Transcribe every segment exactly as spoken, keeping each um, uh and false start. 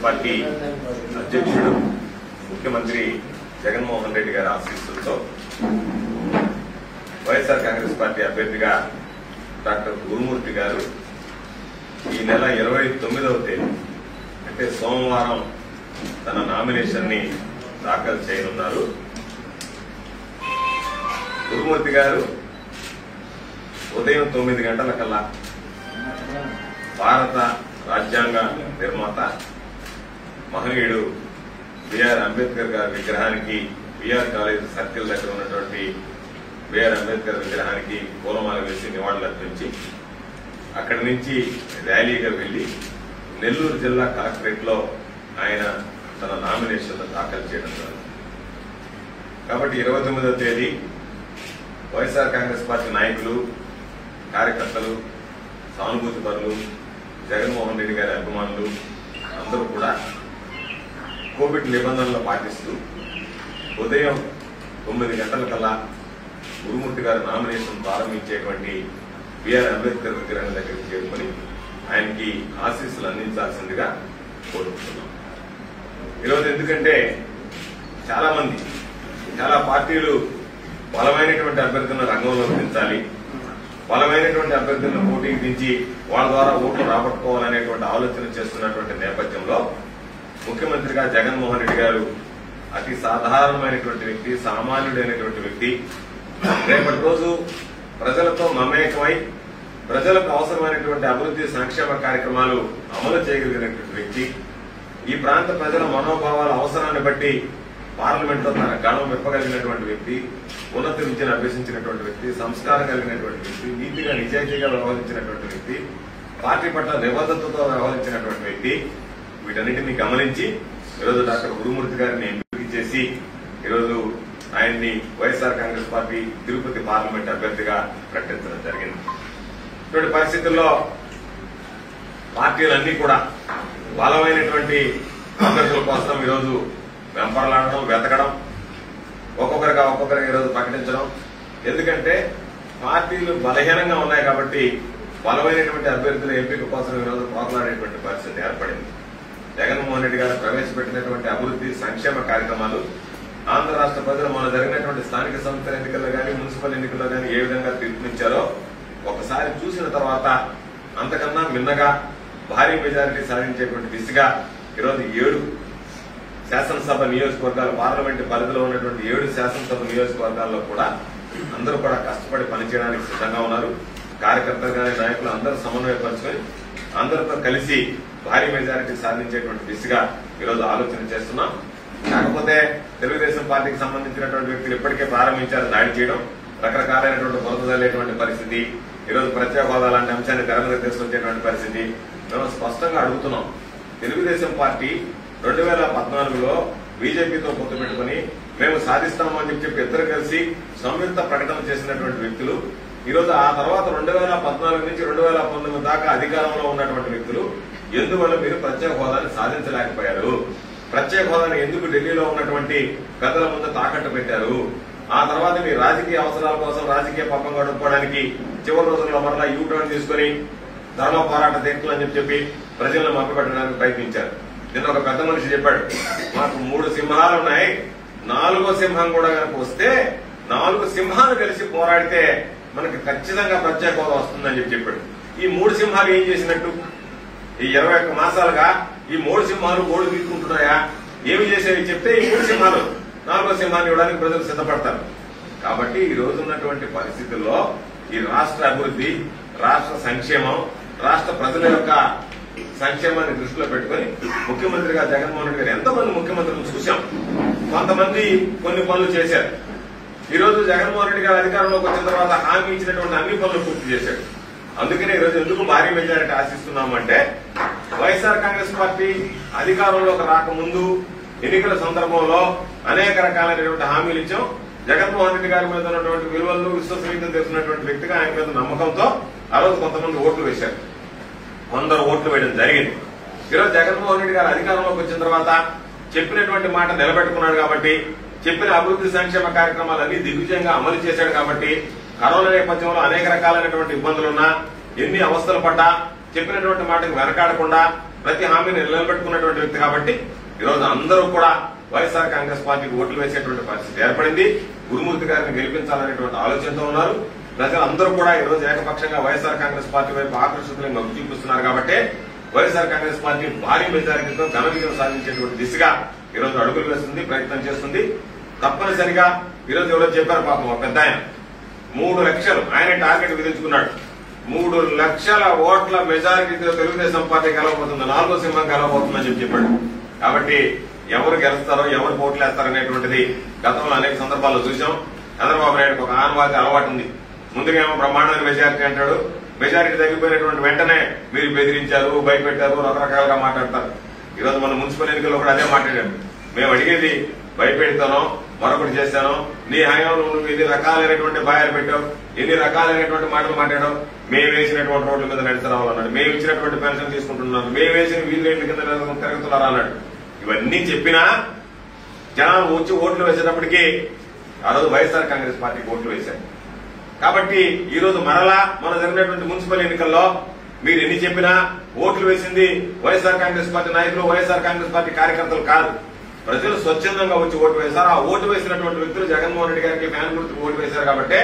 Party అధ్యక్షుడు ముఖ్యమంత్రి జగన్మోహన్ రెడ్డి గారి ఆశీస్సులతో వైఎస్ఆర్ కాంగ్రెస్ పార్టీ అభ్యర్థిగా డాక్టర్ గురుమూర్తి గారు ఈ నెల ఇరవై తొమ్మిదవ తేదీ అంటే సోమవారం తన నామినేషన్ ని దాఖలు చేయనున్నారు. గురుమూర్తి గారు ఉదయం తొమ్మిది గంటల కల్లా భారత రాజ్యాంగ నిర్మాత మహనీయుడు బిఆర్ అంబేద్కర్ గారి విగ్రహానికి బిఆర్ కాలేజ్ సర్కిల్ దగ్గర ఉన్నటువంటి బిఆర్ అంబేద్కర్ విగ్రహానికి పూలమాల వేసి నివాళులర్పించి అక్కడి నుంచి ర్యాలీగా వెళ్లి నెల్లూరు జిల్లా కలెక్టరేట్ లో ఆయన తన నామినేషన్ దాఖలు చేయడం జరిగింది. కాబట్టి ఇరవై తొమ్మిదవ తేదీ వైఎస్ఆర్ కాంగ్రెస్ పార్టీ నాయకులు, కార్యకర్తలు, సానుభూతి పరులు, జగన్మోహన్ రెడ్డి గారి అభిమానులు అందరూ కూడా కోవిడ్ నిబంధనలు పాటిస్తూ ఉదయం తొమ్మిది గంటల కల్లా గురుమూర్తి గారి నామినేషన్ ప్రారంభించేటువంటి బిఆర్ అంబేద్కర్ విగ్రహం దగ్గరికి చేరుకుని ఆయనకి ఆశీస్సులు అందించాల్సిందిగా కోరుకుంటున్నాం. ఈరోజు ఎందుకంటే చాలా మంది చాలా పార్టీలు బలమైనటువంటి అభ్యర్థులను రంగంలో దించాలి, బలమైనటువంటి అభ్యర్థులను పోటీకి దించి వాళ్ళ ద్వారా ఓట్లు రాబట్టుకోవాలనేటువంటి ఆలోచన చేస్తున్నటువంటి నేపథ్యంలో ముఖ్యమంత్రిగా జగన్మోహన్ రెడ్డి గారు అతి సాధారణమైనటువంటి వ్యక్తి, సామాన్యుడైనటువంటి వ్యక్తి, రేపటి రోజు ప్రజలతో మమేకమై ప్రజలకు అవసరమైనటువంటి అభివృద్ధి సంక్షేమ కార్యక్రమాలు అమలు చేయగలిగినటువంటి వ్యక్తి, ఈ ప్రాంత ప్రజల మనోభావాల అవసరాన్ని బట్టి పార్లమెంట్ లో తన గళం విప్పగలిగినటువంటి వ్యక్తి, ఉన్నత విద్యను అభ్యసించినటువంటి వ్యక్తి, సంస్కారం కలిగినటువంటి వ్యక్తి, నీతిగా నిజాయితీగా వ్యవహరించినటువంటి వ్యక్తి, పార్టీ పట్ల నిబద్ధతతో వ్యవహరించినటువంటి వ్యక్తి, వీటన్నిటినీ గమనించి ఈరోజు డాక్టర్ గురుమూర్తి గారిని ఎంపిక చేసి ఈరోజు ఆయన్ని వైఎస్ఆర్ కాంగ్రెస్ పార్టీ తిరుపతి పార్లమెంట్ అభ్యర్థిగా ప్రకటించడం జరిగింది. ఇటువంటి పరిస్థితుల్లో పార్టీలన్నీ కూడా బలమైనటువంటి అభ్యర్థుల కోసం ఈరోజు వెంపర్లాడడం, వెతకడం, ఒక్కొక్కరిగా ఒక్కొక్కరికి ఈరోజు ప్రకటించడం. ఎందుకంటే పార్టీలు బలహీనంగా ఉన్నాయి కాబట్టి బలమైనటువంటి అభ్యర్థుల ఎంపిక కోసం ఈరోజు పోరాడేటువంటి పరిస్థితి ఏర్పడింది. జగన్మోహన్ రెడ్డి గారు ప్రవేశపెట్టినటువంటి అభివృద్ధి సంక్షేమ కార్యక్రమాలు ఆంధ్ర రాష్ట్ర ప్రజలు మన జరిగినటువంటి స్థానిక సంస్థల ఎన్నికల్లో కానీ, మున్సిపల్ ఎన్నికల్లో కానీ ఏ విధంగా తీర్పునిచ్చారో ఒకసారి చూసిన తర్వాత అంతకన్నా మిన్నగా భారీ మెజారిటీ సాధించేటువంటి దిశగా ఈరోజు ఏడు శాసనసభ నియోజకవర్గాలు, పార్లమెంటు పరిధిలో ఉన్నటువంటి ఏడు శాసనసభ నియోజకవర్గాల్లో కూడా అందరూ కూడా కష్టపడి పనిచేయడానికి సిద్ధంగా ఉన్నారు. కార్యకర్తలు కానీ నాయకులు అందరూ సమన్వయపరుచుకొని అందరితో కలిసి భారీ మెజారిటీ సాధించేటువంటి దిశగా ఈరోజు ఆలోచన చేస్తున్నాం. కాకపోతే తెలుగుదేశం పార్టీకి సంబంధించినటువంటి వ్యక్తులు ఇప్పటికే ప్రారంభించారు దాడి చేయడం, రకరకాలైనటువంటి బురదలేటువంటి పరిస్థితి, ఈరోజు ప్రత్యేక హోదా లాంటి అంశాన్ని తెర మీద తీసుకొచ్చేటువంటి పరిస్థితి. మేము స్పష్టంగా అడుగుతున్నాం, తెలుగుదేశం పార్టీ రెండు వేల పద్నాలుగులో బీజేపీతో పొత్తు పెట్టుకుని మేము సాధిస్తాము అని చెప్పి ఇద్దరు కలిసి సంయుక్త ప్రకటన చేసినటువంటి వ్యక్తులు, ఈరోజు ఆ తర్వాత రెండు వేల పద్నాలుగు నుంచి రెండు వేల పంతొమ్మిది దాకా అధికారంలో ఉన్నటువంటి వ్యక్తులు ఎందువల్ల మీరు ప్రత్యేక హోదాని సాధించలేకపోయారు, ప్రత్యేక హోదాని ఎందుకు ఢిల్లీలో ఉన్నటువంటి పెద్దల ముందు తాకట్టు పెట్టారు, ఆ తర్వాత మీ రాజకీయ అవసరాల కోసం రాజకీయ పక్కం గడుపుకోవడానికి చివరి రోజుల్లో మరలా యూ టర్న్ తీసుకుని ధర్మ పోరాట దీక్షలు అని చెప్పి ప్రజలను మభ్యపెట్టడానికి ప్రయత్నించారు. నిన్న ఒక పెద్ద మనిషి చెప్పాడు, మాకు మూడు సింహాలు ఉన్నాయి, నాలుగో సింహం కూడా కనుక వస్తే నాలుగు సింహాలు కలిసి పోరాడితే మనకి ఖచ్చితంగా ప్రత్యేక హోదా వస్తుందని చెప్పి చెప్పాడు. ఈ మూడు సింహాలు ఏం చేసినట్టు? ఈ ఇరవై ఒక్క మాసాలుగా ఈ మూడు సింహాలు ఓడి తీసుకుంటున్నాయా? ఏమి చేసేవి చెప్తే ఈ మూడు సింహాలు నాలుగో సింహాన్ని ఇవ్వడానికి ప్రజలు సిద్ధపడతారు. కాబట్టి ఈ రోజు ఉన్నటువంటి పరిస్థితుల్లో ఈ రాష్ట్ర అభివృద్ధి, రాష్ట్ర సంక్షేమం, రాష్ట్ర ప్రజల యొక్క సంక్షేమాన్ని దృష్టిలో పెట్టుకుని ముఖ్యమంత్రిగా జగన్మోహన్ రెడ్డి గారు ఎంతమంది ముఖ్యమంత్రులను చూశాం. కొంతమంది కొన్ని పనులు చేశారు. ఈ రోజు జగన్మోహన్ రెడ్డి గారు అధికారంలోకి వచ్చిన తర్వాత హామీ ఇచ్చినటువంటి అన్ని పనులు పూర్తి చేశాడు. అందుకనే ఈరోజు ఎందుకు భారీ మెజారిటీ ఆశిస్తున్నామంటే వైఎస్ఆర్ కాంగ్రెస్ పార్టీ అధికారంలోకి రాకముందు ఎన్నికల సందర్భంలో అనేక రకాలైనటువంటి హామీలు ఇచ్చాం. జగన్మోహన్ రెడ్డి గారి మీద ఉన్నటువంటి విలువలను, విశ్వసనీయతను తెలిసినటువంటి వ్యక్తిగా ఆయన మీద నమ్మకంతో ఆ రోజు కొంతమంది ఓట్లు వేశారు. వందరు ఓట్లు వేయడం జరిగింది. ఈరోజు జగన్మోహన్ రెడ్డి గారు అధికారంలోకి వచ్చిన తర్వాత చెప్పినటువంటి మాట నిలబెట్టుకున్నాడు కాబట్టి, చెప్పిన అభివృద్ధి సంక్షేమ కార్యక్రమాలన్నీ దిగ్విజయంగా అమలు చేశాడు కాబట్టి, కరోనా నేపథ్యంలో అనేక రకాలైనటువంటి ఇబ్బందులున్నా, ఎన్ని అవస్థలు పడ్డా చెప్పినటువంటి మాటకు వెనకాడకుండా ప్రతి హామీని నిలబెట్టుకున్నటువంటి వ్యక్తి కాబట్టి ఈరోజు అందరూ కూడా వైఎస్ఆర్ కాంగ్రెస్ పార్టీకి ఓట్లు వేసేటువంటి పరిస్థితి ఏర్పడింది. గురుమూర్తి గారిని గెలిపించాలనేటువంటి ఆలోచనతో ఉన్నారు. ప్రజలందరూ కూడా ఈరోజు ఏకపక్షంగా వైఎస్ఆర్ కాంగ్రెస్ పార్టీ వైపు ఆకర్షితులను మొగ్గు చూపిస్తున్నారు కాబట్టి వైఎస్ఆర్ కాంగ్రెస్ పార్టీ భారీ మెజారిటీతో ఘన విజయం సాధించేటువంటి దిశగా ఈరోజు అడుగులు వేస్తుంది, ప్రయత్నం చేస్తుంది. తప్పనిసరిగా ఈరోజు ఎవరో చెప్పారు పాపం ఒక పెద్ద ఆయన మూడు లక్షలు ఆయన టార్గెట్ విధించుకున్నాడు. మూడు లక్షల ఓట్ల మెజారిటీతో తెలుగుదేశం పార్టీ గెలవబోతుంది, నాలుగో సింహం గెలవబోతుందని చెప్పి చెప్పాడు. కాబట్టి ఎవరు గెలుస్తారో ఎవరు ఓట్లు వేస్తారనేటువంటిది గతంలో అనేక సందర్భాల్లో చూసాం. చంద్రబాబు నాయుడుకి ఒక ఆనవాయితీ అలవాటు ఉంది. ముందుగా ఏమో బ్రహ్మాండమైన మెజారిటీ అంటాడు, మెజారిటీ తగ్గిపోయినటువంటి వెంటనే మీరు బెదిరించారు, భయపెట్టారు, రకరకాలుగా మాట్లాడతారు. ఈరోజు మన మున్సిపల్ ఎన్నికల్లో కూడా అదే మాట్లాడారు. మేము అడిగేది భయపెడతానో మరొకటి చేస్తానో, నీ హయాంలో నువ్వు ఎన్ని రకాలైనటువంటి భయాలు పెట్టావు, ఎన్ని రకాలైనటువంటి మాటలు మాట్లాడావు, మేము వేసినటువంటి రోడ్ల మీద నడుస్తున్నావు అన్నాడు, మేము ఇచ్చినటువంటి పెన్షన్ తీసుకుంటున్నాను, మేము వేసిన వీధి రేట్ల కింద తిరుగుతున్నారా అన్నాడు. ఇవన్నీ చెప్పినా జనాలు వచ్చి ఓట్లు వేసేటప్పటికీ ఆ రోజు వైఎస్ఆర్ కాంగ్రెస్ పార్టీకి ఓట్లు వేశారు. కాబట్టి ఈ రోజు మరలా మన జరిగినటువంటి మున్సిపల్ ఎన్నికల్లో మీరు ఎన్ని చెప్పినా ఓట్లు వేసింది వైఎస్ఆర్ కాంగ్రెస్ పార్టీ నాయకులు, వైఎస్ఆర్ కాంగ్రెస్ పార్టీ కార్యకర్తలు కాదు. ప్రజలు స్వచ్ఛందంగా వచ్చి ఓటు వేశారు. ఆ ఓటు వేసినటువంటి వ్యక్తులు జగన్మోహన్ రెడ్డి గారికి ఫ్యాన్ గుర్తుకు ఓటు వేశారు. కాబట్టి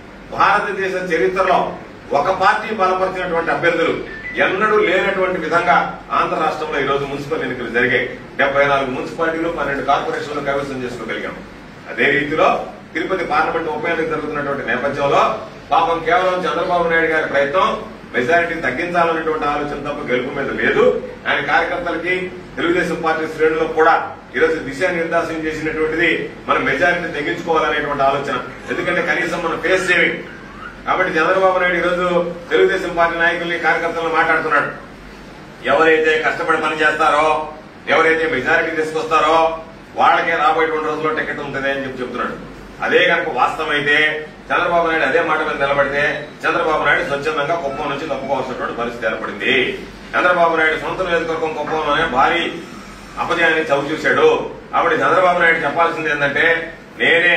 భారతదేశ చరిత్రలో ఒక పార్టీ బలపరిచినటువంటి అభ్యర్థులు ఎన్నడూ లేనటువంటి విధంగా ఆంధ్ర రాష్ట్రంలో ఈ రోజు మున్సిపల్ ఎన్నికలు జరిగాయి. డెబ్బై నాలుగు మున్సిపాలిటీలు, పన్నెండు కార్పొరేషన్లు కైవసం చేసుకోగలిగాం. అదే రీతిలో తిరుపతి పార్లమెంట్ ఉప ఎన్నిక జరుగుతున్నటువంటి నేపథ్యంలో పాపం కేవలం చంద్రబాబు నాయుడు గారి ప్రయత్నం మెజారిటీని తగ్గించాలనేటువంటి ఆలోచన తప్ప గెలుపు మీద లేదు. ఆయన కార్యకర్తలకి తెలుగుదేశం పార్టీ శ్రేణులకు కూడా ఈరోజు దిశానిర్దేశం చేసినటువంటిది మనం మెజారిటీ తగ్గించుకోవాలనేటువంటి ఆలోచన. ఎందుకంటే కనీసం మనం ఫేస్ సేవింగ్ కాబట్టి చంద్రబాబు నాయుడు ఈరోజు తెలుగుదేశం పార్టీ నాయకుల్ని, కార్యకర్తలను మాట్లాడుతున్నాడు. ఎవరైతే కష్టపడి పని చేస్తారో, ఎవరైతే మెజారిటీ తీసుకొస్తారో వాళ్ళకే రాబోయేటువంటి రోజుల్లో టికెట్ ఉంటుంది అని చెప్పి చెప్తున్నాడు. అదే కనుక వాస్తవం అయితే చంద్రబాబు నాయుడు అదే మాట మీద నిలబడితే చంద్రబాబు నాయుడు స్వచ్ఛందంగా కుప్పం నుంచి తప్పుకోవాల్సినటువంటి పరిస్థితి ఏర్పడింది. చంద్రబాబు నాయుడు సొంత నియోజకవర్గం కుప్పంలోనే భారీ అపజయాన్ని చవి చూశాడు. కాబట్టి చంద్రబాబు నాయుడు చెప్పాల్సింది ఏంటంటే, నేనే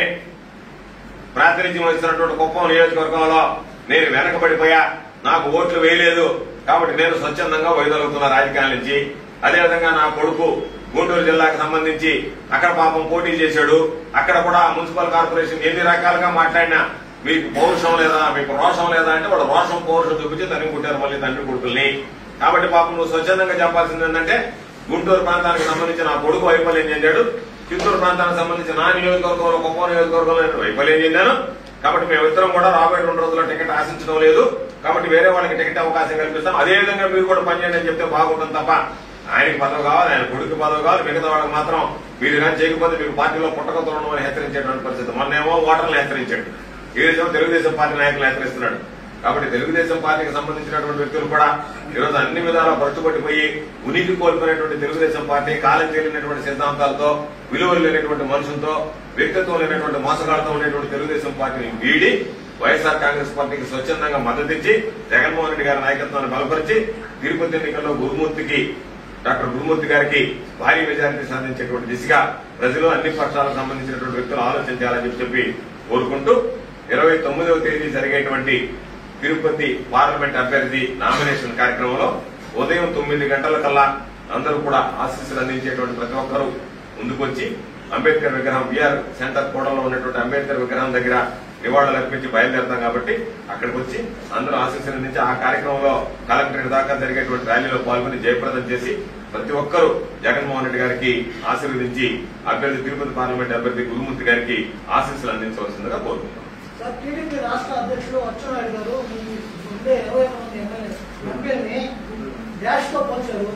ప్రాతినిధ్యం వహిస్తున్నటువంటి కుప్పం నియోజకవర్గంలో నేను వెనకబడిపోయా, నాకు ఓట్లు వేయలేదు కాబట్టి నేను స్వచ్ఛందంగా వైదొలుగుతున్న రాజకీయాల నుంచి. అదేవిధంగా నా కొడుకు గుంటూరు జిల్లాకు సంబంధించి అక్కడ పాపం పోటీ చేశాడు. అక్కడ కూడా మున్సిపల్ కార్పొరేషన్ ఎన్ని రకాలుగా మాట్లాడినా మీకు పౌరుషం లేదా, మీకు రోషం లేదా అంటే వాడు రోషం పౌరుషం చూపించి తల్లి కుట్టారు మళ్ళీ తండ్రి కొడుకుల్ని. కాబట్టి పాపం నువ్వు స్వచ్ఛందంగా చెప్పాల్సింది ఏంటంటే, గుంటూరు ప్రాంతానికి సంబంధించి నా కొడుకు వైఫల్యం చెందాడు, చిత్తూరు ప్రాంతానికి సంబంధించి నా నియోజకవర్గంలో కుప్పం నియోజకవర్గంలో నేను వైఫల్యం చెందాను. కాబట్టి మేమిద్దరం కూడా రాబోయే రెండు రోజుల్లో టికెట్ ఆశించడం లేదు, కాబట్టి వేరే వాళ్ళకి టికెట్ అవకాశం కల్పిస్తాం. అదేవిధంగా మీరు కూడా పనిచేయండి అని చెప్తే బాగుంటుంది తప్ప ఆయనకి పదవి కావాలి, ఆయన కొడుకు పదవి కావాలి, మిగతా వాళ్ళకి మాత్రం మీరు కానీ చేయకపోతే మీకు పార్టీలో పుట్టకతోరణం అని హెచ్చరించేటువంటి పరిస్థితి. మొన్నేమో ఓటర్లు హెచ్చరించాడు, ఈ రోజు తెలుగుదేశం పార్టీ నాయకులు హెచ్చరిస్తున్నాడు. కాబట్టి తెలుగుదేశం పార్టీకి సంబంధించినటువంటి వ్యక్తులు కూడా ఈరోజు అన్ని విధాలా పట్టుబట్టిపోయి ఉనికి కోల్పోయినటువంటి తెలుగుదేశం పార్టీ, కాలం చేరినటువంటి సిద్ధాంతాలతో, విలువలు లేనటువంటి మనుషులతో, వ్యక్తిత్వం లేనటువంటి మోసగాలతో ఉండేటువంటి తెలుగుదేశం పార్టీని వీడి వైఎస్ఆర్ కాంగ్రెస్ పార్టీకి స్వచ్ఛందంగా మద్దతిచ్చి జగన్మోహన్ రెడ్డి గారి నాయకత్వాన్ని బలపరిచి తిరుపతి ఎన్నికల్లో గురుమూర్తికి, డాక్టర్ గురుమూర్తి గారికి భారీ మెజారిటీ సాధించేటువంటి దిశగా ప్రజలు అన్ని పక్షాలకు సంబంధించినటువంటి వ్యక్తులు ఆలోచించాలని చెప్పి కోరుకుంటూ ఇరవై తొమ్మిదవ తేదీ జరిగేటువంటి తిరుపతి పార్లమెంట్ అభ్యర్థి నామినేషన్ కార్యక్రమంలో ఉదయం తొమ్మిది గంటల కల్లా అందరూ కూడా ఆశీస్సులు అందించేటువంటి ప్రతి ఒక్కరూ ముందుకొచ్చి అంబేద్కర్ విగ్రహం బీఆర్ సెంటర్ కూడలో ఉన్నటువంటి అంబేద్కర్ విగ్రహం దగ్గర నివాళులు అర్పించి బయలుదేరుతాం. కాబట్టి అక్కడికి వచ్చి అందరూ ఆశీస్సులు అందించి ఆ కార్యక్రమంలో కలెక్టరేట్ దాకా జరిగేటువంటి ర్యాలీలో పాల్గొని జయప్రదం చేసి ప్రతి ఒక్కరూ జగన్మోహన్ రెడ్డి గారికి ఆశీర్వదించి అభ్యర్థి తిరుపతి పార్లమెంట్ అభ్యర్థి గురుమూర్తి గారికి ఆశీస్సులు అందించవలసిందిగా కోరుకుంటున్నాం. టీడీపీ రాష్ట్ర అధ్యక్షుడు అచ్చెన్నాయుడు గారు ముందే ఇరవై మంది ఎంపీలని డాష్ తో పోల్చారు,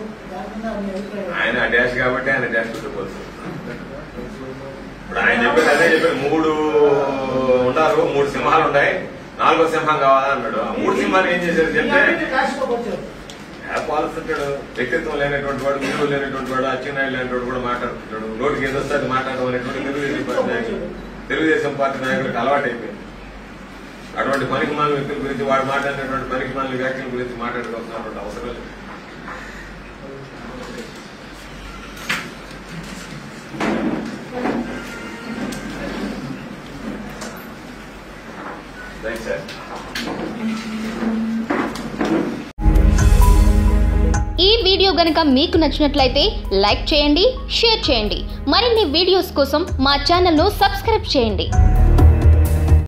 ఆయన డాష్ కాబట్టి ఆయన డాష్ తో పోల్చారు. ఇప్పుడు ఆయన చెప్పారు అదే చెప్పారు, మూడు ఉన్నారు, మూడు సింహాలు ఉన్నాయి, నాలుగో సింహం కావాలన్నాడు. ఆ మూడు సింహాలు ఏం చేశారు చెప్తే పాల్చుంటాడు. వ్యక్తిత్వం లేనటువంటి వాడు, విలువ లేనటువంటి వాడు, అచ్చెన్నాయుడు లేనటువంటి కూడా మాట్లాడుతుంటాడు. రోడ్డుకి ఏదో వస్తే మాట్లాడడం అనేటువంటి తెలుగుదేశం పార్టీ నాయకులు తెలుగుదేశం పార్టీ నాయకులకు అలవాటు అయిపోయింది. అటువంటి పనికిమాల వ్యక్తుల గురించి వాడు మాట్లాడినటువంటి పనికిమాల వ్యాఖ్యల గురించి మాట్లాడుకోవాల్సినటువంటి అవసరం లేదు. ఈ వీడియో వీడియో గనుక మీకు నచ్చినట్లయితే లైక్ చేయండి, షేర్ చేయండి. మరిన్ని వీడియోస్ కోసం మా ఛానల్ను సబ్స్క్రైబ్ చేయండి.